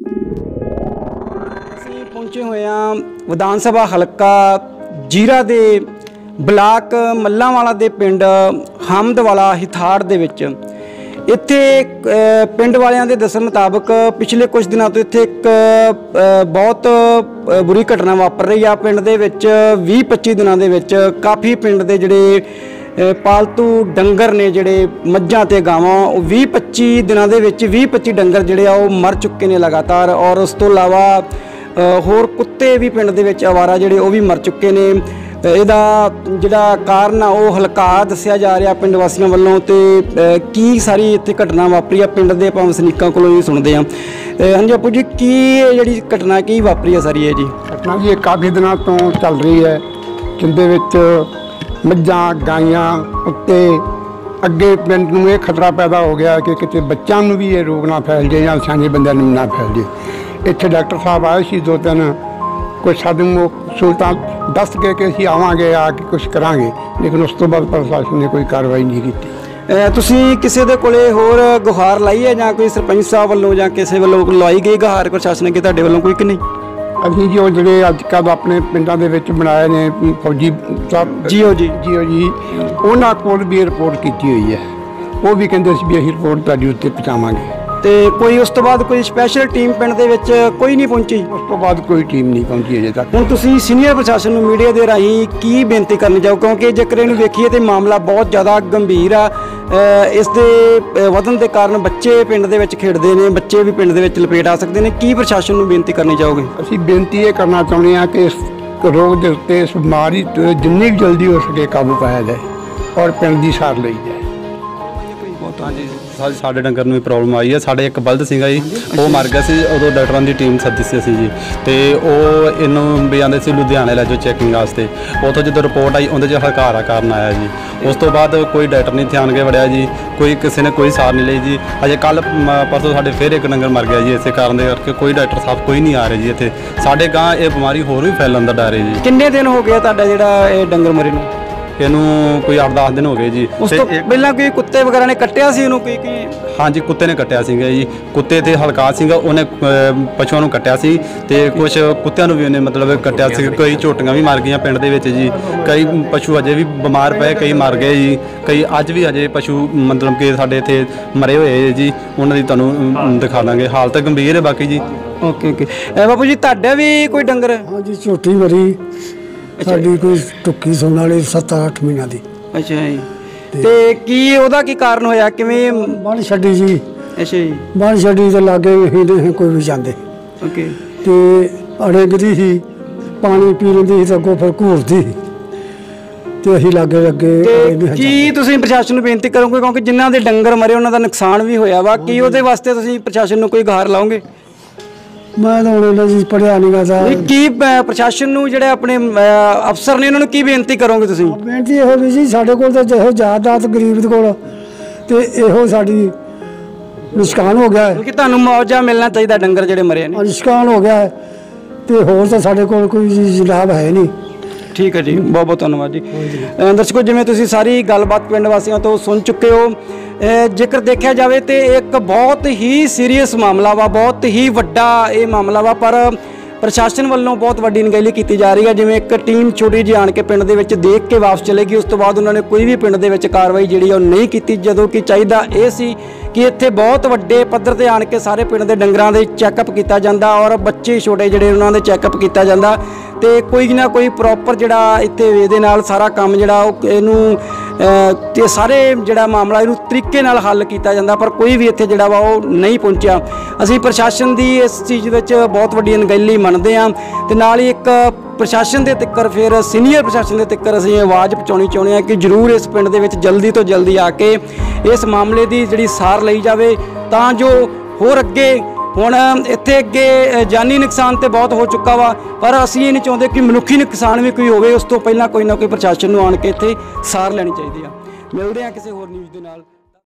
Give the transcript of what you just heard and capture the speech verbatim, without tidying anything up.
ਅਸੀਂ ਪਹੁੰਚੇ ਹੋਏ ਹਾਂ ਵਿਧਾਨ ਸਭਾ ਹਲਕਾ ਜੀਰਾ ਦੇ ਬਲਾਕ ਮੱਲਾਂਵਾਲਾ ਦੇ ਪਿੰਡ ਹਮਦਵਾਲਾ ਹਿਥਾੜ ਦੇ ਵਿੱਚ। ਇੱਥੇ ਪਿੰਡ ਵਾਲਿਆਂ ਦੇ ਦੱਸਣ ਮੁਤਾਬਕ ਪਿਛਲੇ ਕੁਝ ਦਿਨਾਂ ਤੋਂ ਇੱਥੇ ਇੱਕ ਬਹੁਤ ਬੁਰੀ ਘਟਨਾ ਵਾਪਰ ਰਹੀ ਆ। ਪਿੰਡ ਦੇ ਵਿੱਚ ਵੀਹ ਪੱਚੀ ਦਿਨਾਂ ਦੇ ਵਿੱਚ ਕਾਫੀ ਪਿੰਡ ਦੇ ਜਿਹੜੇ ਪਾਲਤੂ ਡੰਗਰ ਨੇ, ਜਿਹੜੇ ਮੱਝਾਂ ਤੇ ਗਾਵਾਂ, ਉਹ ਵੀਹ ਪੱਚੀ ਦਿਨਾਂ ਦੇ ਵਿੱਚ ਵੀਹ ਪੱਚੀ ਡੰਗਰ ਜਿਹੜੇ ਆ ਉਹ ਮਰ ਚੁੱਕੇ ਨੇ ਲਗਾਤਾਰ। ਔਰ ਉਸ ਤੋਂ ਇਲਾਵਾ ਹੋਰ ਕੁੱਤੇ ਵੀ ਪਿੰਡ ਦੇ ਵਿੱਚ ਅਵਾਰਾ ਜਿਹੜੇ ਉਹ ਵੀ ਮਰ ਚੁੱਕੇ ਨੇ। ਇਹਦਾ ਜਿਹੜਾ ਕਾਰਨ ਆ ਉਹ ਹਲਕਾ ਦੱਸਿਆ ਜਾ ਰਿਹਾ ਪਿੰਡ ਵਾਸੀਆਂ ਵੱਲੋਂ। ਤੇ ਕੀ ਸਾਰੀ ਇੱਥੇ ਘਟਨਾ ਵਾਪਰੀ ਆ ਪਿੰਡ ਦੇ ਆਪਾਂ ਵਸਨੀਕਾਂ ਕੋਲੋਂ ਹੀ ਸੁਣਦੇ ਹਾਂ। ਹਾਂਜੀ ਆਪੂ ਜੀ, ਕੀ ਜਿਹੜੀ ਘਟਨਾ ਕੀ ਵਾਪਰੀ ਆ ਸਾਰੀ ਇਹ ਜੀ? ਘਟਨਾ ਜੀ ਇਹ ਕਾਫੀ ਦਿਨਾਂ ਤੋਂ ਚੱਲ ਰਹੀ ਹੈ। ਜਿੰਦੇ ਵਿੱਚ ਮੱਝਾਂ, ਗਾਈਆਂ, ਕੁੱਤੇ, ਅੱਗੇ ਪਿੰਡ ਨੂੰ ਇਹ ਖਤਰਾ ਪੈਦਾ ਹੋ ਗਿਆ ਕਿ ਕਿਤੇ ਬੱਚਿਆਂ ਨੂੰ ਵੀ ਇਹ ਰੋਗ ਨਾ ਫੈਲ ਜਾਏ ਜਾਂ ਸਿਆਣੇ ਬੰਦਿਆਂ ਨੂੰ ਨਾ ਫੈਲ ਜਾਏ। ਇੱਥੇ ਡਾਕਟਰ ਸਾਹਿਬ ਆਏ ਸੀ ਦੋ ਤਿੰਨ, ਕੁਛ ਸਾਨੂੰ ਸਹੂਲਤਾਂ ਦੱਸ ਕੇ ਕਿ ਅਸੀਂ ਆਵਾਂਗੇ, ਆ ਕੇ ਕੁਛ ਕਰਾਂਗੇ, ਲੇਕਿਨ ਉਸ ਤੋਂ ਬਾਅਦ ਪ੍ਰਸ਼ਾਸਨ ਨੇ ਕੋਈ ਕਾਰਵਾਈ ਨਹੀਂ ਕੀਤੀ। ਤੁਸੀਂ ਕਿਸੇ ਦੇ ਕੋਲੇ ਹੋਰ ਗੁਹਾਰ ਲਾਈ ਹੈ ਜਾਂ ਕੋਈ ਸਰਪੰਚ ਸਾਹਿਬ ਵੱਲੋਂ ਜਾਂ ਕਿਸੇ ਵੱਲੋਂ ਲਵਾਈ ਗਈ ਗੁਹਾਰ ਪ੍ਰਸ਼ਾਸਨ ਅੱਗੇ ਤੁਹਾਡੇ ਵੱਲੋਂ ਕੋਈ ਕਿ ਨਹੀਂ? ਅਸੀਂ ਜੀ ਉਹ ਜਿਹੜੇ ਅੱਜ ਕੱਲ੍ਹ ਆਪਣੇ ਪਿੰਡਾਂ ਦੇ ਵਿੱਚ ਬਣਾਏ ਨੇ ਫੌਜੀ ਸਾਹਿਬ ਜੀਓ ਜੀ ਜੀਓ ਜੀ ਉਹਨਾਂ ਕੋਲ ਵੀ ਰਿਪੋਰਟ ਕੀਤੀ ਹੋਈ ਹੈ। ਉਹ ਵੀ ਕਹਿੰਦੇ ਸੀ ਵੀ ਅਸੀਂ ਰਿਪੋਰਟ ਤੁਹਾਡੀ ਉੱਤੇ ਪਹੁੰਚਾਵਾਂਗੇ। ਤੇ ਕੋਈ ਉਸ ਤੋਂ ਬਾਅਦ ਕੋਈ ਸਪੈਸ਼ਲ ਟੀਮ ਪਿੰਡ ਦੇ ਵਿੱਚ ਕੋਈ ਨਹੀਂ ਪਹੁੰਚੀ? ਉਸ ਤੋਂ ਬਾਅਦ ਕੋਈ ਟੀਮ ਨਹੀਂ ਪਹੁੰਚੀ ਅਜੇ ਤੱਕ। ਹੁਣ ਤੁਸੀਂ ਸੀਨੀਅਰ ਪ੍ਰਸ਼ਾਸਨ ਨੂੰ ਮੀਡੀਆ ਦੇ ਰਾਹੀਂ ਕੀ ਬੇਨਤੀ ਕਰਨੀ ਚਾਹੋ, ਕਿਉਂਕਿ ਜੇਕਰ ਇਹਨੂੰ ਵੇਖੀਏ ਤਾਂ ਮਾਮਲਾ ਬਹੁਤ ਜ਼ਿਆਦਾ ਗੰਭੀਰ ਆ। ਇਸ ਦੇ ਵਧਣ ਦੇ ਕਾਰਨ ਬੱਚੇ ਪਿੰਡ ਦੇ ਵਿੱਚ ਖੇਡਦੇ ਨੇ, ਬੱਚੇ ਵੀ ਪਿੰਡ ਦੇ ਵਿੱਚ ਲਪੇਟ ਆ ਸਕਦੇ ਨੇ। ਕੀ ਪ੍ਰਸ਼ਾਸਨ ਨੂੰ ਬੇਨਤੀ ਕਰਨੀ ਚਾਹੋਗੇ? ਅਸੀਂ ਬੇਨਤੀ ਇਹ ਕਰਨਾ ਚਾਹੁੰਦੇ ਹਾਂ ਕਿ ਇਸ ਰੋਗ ਦੇ ਉੱਤੇ, ਇਸ ਬਿਮਾਰੀ ਤੋਂ ਜਿੰਨੀ ਜਲਦੀ ਹੋ ਸਕੇ ਕਾਬੂ ਪਾਇਆ ਜਾਏ ਔਰ ਪਿੰਡ ਦੀ ਸਾਰ ਲਈ ਜਾਏ। ਹਾਂਜੀ, ਸਾਡੇ ਡੰਗਰ ਨੂੰ ਵੀ ਪ੍ਰੋਬਲਮ ਆਈ ਹੈ। ਸਾਡੇ ਇੱਕ ਬਲਦ ਸੀਗਾ ਜੀ, ਉਹ ਮਰ ਗਿਆ ਸੀ। ਉਦੋਂ ਡਾਕਟਰਾਂ ਦੀ ਟੀਮ ਸੱਦੀ ਸੀ ਅਸੀਂ ਜੀ, ਤੇ ਉਹ ਇਹਨੂੰ ਵੀ ਆਉਂਦੇ ਸੀ ਲੁਧਿਆਣੇ ਲੈ ਜਾਓ ਚੈਕਿੰਗ ਵਾਸਤੇ। ਉੱਥੋਂ ਜਦੋਂ ਰਿਪੋਰਟ ਆਈ ਉਹਦੇ 'ਚ ਹਲਕਾਰਾ ਕਾਰਨ ਆਇਆ ਜੀ। ਉਸ ਤੋਂ ਬਾਅਦ ਕੋਈ ਡਾਕਟਰ ਨਹੀਂ ਧਿਆਨ ਕੇ ਵੜਿਆ ਜੀ, ਕੋਈ ਕਿਸੇ ਨੇ ਕੋਈ ਸਾਰ ਨਹੀਂ ਲਈ ਜੀ। ਅਜੇ ਕੱਲ੍ਹ ਪਰਸੋਂ ਸਾਡੇ ਫਿਰ ਇੱਕ ਡੰਗਰ ਮਰ ਗਿਆ ਜੀ। ਇਸੇ ਕਾਰਨ ਦੇ ਕਰਕੇ ਕੋਈ ਡਾਕਟਰ ਸਾਹਿਬ ਕੋਈ ਨਹੀਂ ਆ ਰਹੇ ਜੀ ਇੱਥੇ। ਸਾਡੇ ਗਾਂ ਇਹ ਬਿਮਾਰੀ ਹੋਰ ਵੀ ਫੈਲਣ ਦਾ ਡਰ ਹੈ ਜੀ। ਕਿੰਨੇ ਦਿਨ ਹੋ ਗਏ ਤੁਹਾਡਾ ਜਿਹੜਾ ਇਹ ਡੰਗਰ ਮਰੇ ਨੂੰ? ਇਹਨੂੰ ਕੋਈ ਅੱਠ ਦਸ ਦਿਨ ਹੋ ਗਏ ਜੀ। ਉਸ ਤੋਂ ਪਹਿਲਾਂ ਕੋਈ ਕੁੱਤੇ ਵਗੈਰਾ ਨੇ ਕੱਟਿਆ ਸੀ ਇਹਨੂੰ? ਕੋਈ ਕੀ? ਹਾਂਜੀ, ਕੁੱਤੇ ਨੇ ਕੱਟਿਆ ਸੀਗਾ ਜੀ। ਕੁੱਤੇ ਤੇ ਹਲਕਾ ਸੀਗਾ, ਉਹਨੇ ਪਸ਼ੂਆਂ ਨੂੰ ਕੱਟਿਆ ਸੀ ਤੇ ਕੁਛ ਕੁੱਤਿਆਂ ਨੂੰ ਵੀ ਉਹਨੇ ਮਤਲਬ ਕੱਟਿਆ ਸੀ। ਕਈ ਝੋਟੀਆਂ ਵੀ ਮਰ ਗਈਆਂ ਪਿੰਡ ਦੇ ਵਿੱਚ ਜੀ। ਕਈ ਪਸ਼ੂ ਅਜੇ ਵੀ ਬਿਮਾਰ ਪਏ, ਕਈ ਮਰ ਗਏ ਜੀ। ਕਈ ਅੱਜ ਵੀ ਅਜੇ ਪਸ਼ੂ ਮਤਲਬ ਕਿ ਸਾਡੇ ਇੱਥੇ ਮਰੇ ਹੋਏ ਜੀ। ਉਹਨਾਂ ਦੀ ਤੁਹਾਨੂੰ ਦਿਖਾ ਦਾਂਗੇ, ਹਾਲਤ ਗੰਭੀਰ ਹੈ ਬਾਕੀ ਜੀ। ਓਕੇ ਓਕੇ ਬਾਪੂ ਜੀ, ਤੁਹਾਡਾ ਵੀ ਕੋਈ ਡੰਗਰ? ਹਾਂਜੀ, ਝੋਟੀ ਮਰੀ ਸਾਡੀ, ਕੋਈ ਟੁੱਕੀ ਸੁਣ ਵਾਲੀ ਸੱਤ ਅੱਠ ਮਹੀਨਿਆਂ ਦੀ। ਅੱਛਾ ਜੀ, ਤੇ ਕੀ ਉਹਦਾ ਕੀ ਕਾਰਨ ਹੋਇਆ? ਕਿਵੇਂ ਬੰਨ ਛੱਡੀ ਜੀ? ਅੱਛਾ ਜੀ, ਬੰਨ ਛੱਡੀ ਤੇ ਲਾਗੇ ਹੀ ਨਹੀਂ ਕੋਈ ਵੀ ਜਾਂਦੇ। ਓਕੇ, ਤੇ ਅੜੇਗਦੀ ਸੀ, ਪਾਣੀ ਪੀ ਲੈਂਦੀ ਸੀ ਤੇ ਅੱਗੋਂ ਫਿਰ ਘੂਰਦੀ ਸੀ ਤੇ ਅਸੀਂ ਲਾਗੇ ਲੱਗੇ। ਕੀ ਤੁਸੀਂ ਪ੍ਰਸ਼ਾਸਨ ਨੂੰ ਬੇਨਤੀ ਕਰੋਗੇ, ਕਿਉਂਕਿ ਜਿਨ੍ਹਾਂ ਦੇ ਡੰਗਰ ਮਰੇ ਉਹਨਾਂ ਦਾ ਨੁਕਸਾਨ ਵੀ ਹੋਇਆ ਵਾ, ਕੀ ਉਹਦੇ ਵਾਸਤੇ ਤੁਸੀਂ ਪ੍ਰਸ਼ਾਸਨ ਨੂੰ ਕੋਈ ਗੁਹਾਰ ਲਾਓਗੇ? ਮੈਂ ਤਾਂ ਹੁਣ ਇਹਨਾਂ ਜੀ ਪੜ੍ਹਿਆ ਨਹੀਂ ਗਾ। ਕੀ ਪ੍ਰਸ਼ਾਸਨ ਨੂੰ ਜਿਹੜੇ ਆਪਣੇ ਅਫਸਰ ਨੇ ਉਹਨਾਂ ਨੂੰ ਕੀ ਬੇਨਤੀ ਕਰੋਗੇ ਤੁਸੀਂ? ਬੇਨਤੀ ਇਹੋ ਵੀ ਜੀ, ਸਾਡੇ ਕੋਲ ਤਾਂ ਜਿਹੋ ਜਾਇਦਾਦ ਗਰੀਬ ਦੇ ਕੋਲ, ਤੇ ਇਹੋ ਸਾਡੀ ਨੁਕਸਾਨ ਹੋ ਗਿਆ ਹੈ। ਕਿਉਂਕਿ ਤੁਹਾਨੂੰ ਮੁਆਵਜ਼ਾ ਮਿਲਣਾ ਚਾਹੀਦਾ ਡੰਗਰ ਜਿਹੜੇ ਮਰੇ ਨੇ। ਨੁਕਸਾਨ ਹੋ ਗਿਆ ਹੈ ਤੇ ਹੋਰ ਤਾਂ ਸਾਡੇ ਕੋਲ ਕੋਈ ਜਨਾਬ ਹੈ ਨਹੀਂ। ਠੀਕ ਹੈ ਜੀ, ਬਹੁਤ ਬਹੁਤ ਧੰਨਵਾਦ ਜੀ। ਦਰਸ਼ਕੋ, ਜਿਵੇਂ ਤੁਸੀਂ ਸਾਰੀ ਗੱਲਬਾਤ ਪਿੰਡ ਵਾਸੀਆਂ ਤੋਂ ਸੁਣ ਚੁੱਕੇ ਹੋ, ਜੇਕਰ ਦੇਖਿਆ ਜਾਵੇ ਤਾਂ ਇੱਕ ਬਹੁਤ ਹੀ ਸੀਰੀਅਸ ਮਾਮਲਾ ਵਾ, ਬਹੁਤ ਹੀ ਵੱਡਾ ਇਹ ਮਾਮਲਾ ਵਾ, ਪਰ ਪ੍ਰਸ਼ਾਸਨ ਵੱਲੋਂ ਬਹੁਤ ਵੱਡੀ ਅਣਗਹਿਲੀ ਕੀਤੀ ਜਾ ਰਹੀ ਹੈ। ਜਿਵੇਂ ਇੱਕ ਟੀਮ ਛੋਟੀ ਜਿਹੀ ਆਣ ਕੇ ਪਿੰਡ ਦੇ ਵਿੱਚ ਦੇਖ ਕੇ ਵਾਪਸ ਚਲੇਗੀ, ਉਸ ਤੋਂ ਬਾਅਦ ਉਹਨਾਂ ਨੇ ਕੋਈ ਵੀ ਪਿੰਡ ਦੇ ਵਿੱਚ ਕਾਰਵਾਈ ਜਿਹੜੀ ਉਹ ਨਹੀਂ ਕੀਤੀ, ਜਦੋਂ ਕਿ ਚਾਹੀਦਾ ਇਹ ਸੀ ਕਿ ਇੱਥੇ ਬਹੁਤ ਵੱਡੇ ਪੱਧਰ ਤੇ ਆਣ ਕੇ ਸਾਰੇ ਪਿੰਡ ਦੇ ਡੰਗਰਾਂ ਦੇ ਚੈੱਕਅਪ ਕੀਤਾ ਜਾਂਦਾ ਔਰ ਬੱਚੇ ਛੋਟੇ ਜਿਹੜੇ ਉਹਨਾਂ ਦੇ ਚੈੱਕਅਪ ਕੀਤਾ ਜਾਂਦਾ, ਤੇ ਕੋਈ ਨਾ ਕੋਈ ਪ੍ਰੋਪਰ ਜਿਹੜਾ ਇੱਥੇ ਇਹਦੇ ਨਾਲ ਸਾਰਾ ਕੰਮ ਜਿਹੜਾ ਉਹ ਇਹਨੂੰ ਤੇ ਸਾਰੇ ਜਿਹੜਾ ਮਾਮਲਾ ਇਹਨੂੰ ਤਰੀਕੇ ਨਾਲ ਹੱਲ ਕੀਤਾ ਜਾਂਦਾ, ਪਰ ਕੋਈ ਵੀ ਇੱਥੇ ਜਿਹੜਾ ਵਾ ਉਹ ਨਹੀਂ ਪਹੁੰਚਿਆ। ਅਸੀਂ ਪ੍ਰਸ਼ਾਸਨ ਦੀ ਇਸ ਚੀਜ਼ ਵਿੱਚ ਬਹੁਤ ਵੱਡੀ ਅਣਗਹਿਲੀ ਮੰਨਦੇ ਹਾਂ, ਤੇ ਨਾਲ ਹੀ ਇੱਕ ਪ੍ਰਸ਼ਾਸਨ ਦੇ ਤੱਕਰ, ਫਿਰ ਸੀਨੀਅਰ ਪ੍ਰਸ਼ਾਸਨ ਦੇ ਤੱਕਰ ਅਸੀਂ ਆਵਾਜ਼ ਪਹੁੰਚਾਉਣੀ ਚਾਹੁੰਦੇ ਹਾਂ ਕਿ ਜ਼ਰੂਰ ਇਸ ਪਿੰਡ ਦੇ ਵਿੱਚ ਜਲਦੀ ਤੋਂ ਜਲਦੀ ਆ ਕੇ ਇਸ ਮਾਮਲੇ ਦੀ ਜਿਹੜੀ ਸਾਰ ਲਈ ਜਾਵੇ, ਤਾਂ ਜੋ ਹੋਰ ਅੱਗੇ ਹੁਣ ਇੱਥੇ ਅੱਗੇ ਜਾਨੀ ਨੁਕਸਾਨ ਤਾਂ ਬਹੁਤ ਹੋ ਚੁੱਕਾ ਵਾ, ਪਰ ਅਸੀਂ ਇਹ ਨਹੀਂ ਚਾਹੁੰਦੇ ਕਿ ਮਨੁੱਖੀ ਨੁਕਸਾਨ ਵੀ ਕੋਈ ਹੋਵੇ। ਉਸ ਤੋਂ ਪਹਿਲਾਂ ਕੋਈ ਨਾ ਕੋਈ ਪ੍ਰਸ਼ਾਸਨ ਨੂੰ ਆਣ ਕੇ ਇੱਥੇ ਸਾਰ ਲੈਣੀ ਚਾਹੀਦੀ ਆ। ਮਿਲਦੇ ਹਾਂ ਕਿਸੇ ਹੋਰ ਨਿਊਜ਼ ਦੇ ਨਾਲ।